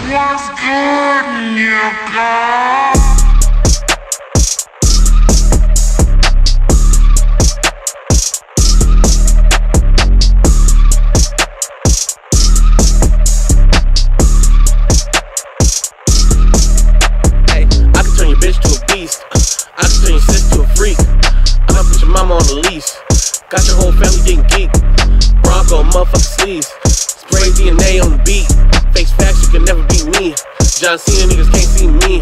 What's good, nigga? I can turn your sis to a freak. I'ma put your mama on the leash. Got your whole family getting geek. Bronco motherfucking sleeves. Spray DNA on the beat. Face facts, you can never beat me. John Cena niggas can't see me.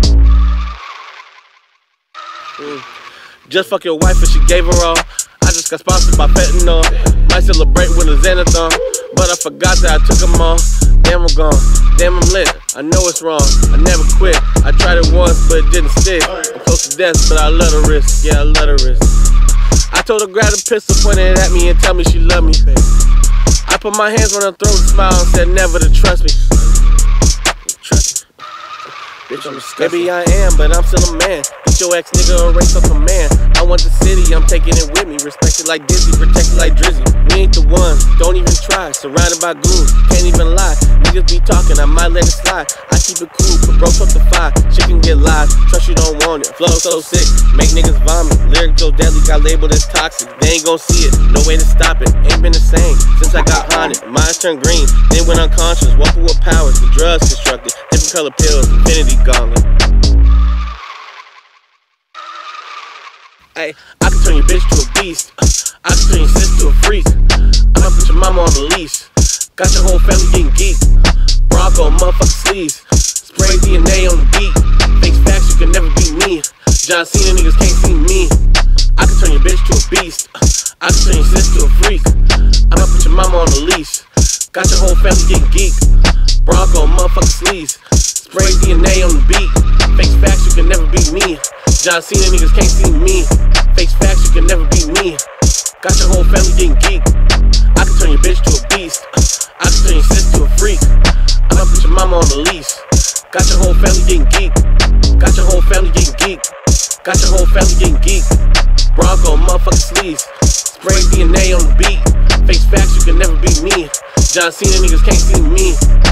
Just fuck your wife and she gave her all. I just got sponsored by fentanyl. Might celebrate with a Xanathon, but I forgot that I took them all. Damn, I'm gone. Damn, I'm lit. I know it's wrong. I never quit. I tried it once, but it didn't stick. I'm close to death, but I let her risk. Yeah, I let her risk. I told her grab a pistol, pointed it at me, and tell me she loved me. I put my hands on her throat and smiled and said never to trust me. Trust me. Bitch, I'm disgusting. Maybe I am, but I'm still a man. Get your ex nigga a race on command. I want the city, I'm taking it with me. Respected like Dizzy, protected like Drizzy. We ain't the ones, don't even try. Surrounded by goons, can't even lie. Niggas be talking, I might let it slide. I keep it cool, but bro fuck the fire. Shit can get live, trust you don't want it. Flow so sick, make niggas vomit. Lyrics so deadly, got labeled as toxic. They ain't gon' see it, no way to stop it. Ain't been the same since I got haunted. Minds turned green, then went unconscious. Walking with powers, the drugs constructed. Different color pills, infinity gauntlet. Ay, I can turn your bitch to a beast. I can turn your sis to a freak. I'ma put your mama on the leash. Got your whole family getting geek. Bronco motherfucking sleeves. Spray DNA on the beat. Face facts, you can never beat me. John Cena niggas can't see me. I can turn your bitch to a beast. I can turn your sis to a freak. I'ma put your mama on the leash. Got your whole family getting geek. Bronco motherfucking sleeves. Spray DNA on the beat. Face facts, you can never beat me. John Cena niggas can't see me. Face facts, you can never beat me. Got your whole family getting geek. I can turn your bitch to a beast. I can turn your sis to a freak. I'ma put your mama on the leash. Got your whole family getting geek. Got your whole family getting geek. Got your whole family getting geek. Bronco motherfucking sleeves. Spray DNA on the beat. Face facts, you can never beat me. John Cena niggas can't see me.